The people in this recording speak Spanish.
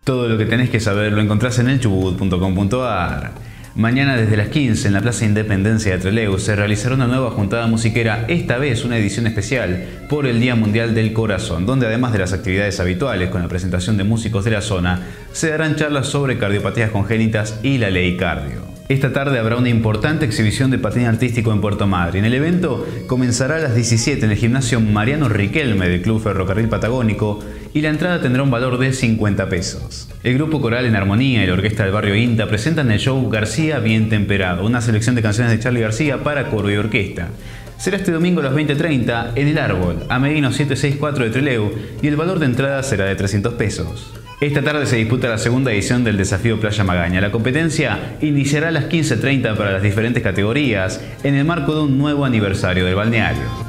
Todo lo que tenés que saber lo encontrás en elchubut.com.ar. Mañana desde las 15 en la Plaza Independencia de Trelew se realizará una nueva juntada musiquera, esta vez una edición especial por el Día Mundial del Corazón, donde además de las actividades habituales con la presentación de músicos de la zona, se darán charlas sobre cardiopatías congénitas y la ley cardio. Esta tarde habrá una importante exhibición de patín artístico en Puerto Madryn. El evento comenzará a las 17 en el gimnasio Mariano Riquelme del Club Ferrocarril Patagónico y la entrada tendrá un valor de 50 pesos. El grupo coral En Armonía y la orquesta del barrio INTA presentan el show García Bien Temperado, una selección de canciones de Charly García para coro y orquesta. Será este domingo a las 20:30 en El Árbol, Ameguino 764 de Trelew, y el valor de entrada será de 300 pesos. Esta tarde se disputa la segunda edición del Desafío Playa Magaña. La competencia iniciará a las 15:30 para las diferentes categorías en el marco de un nuevo aniversario del balneario.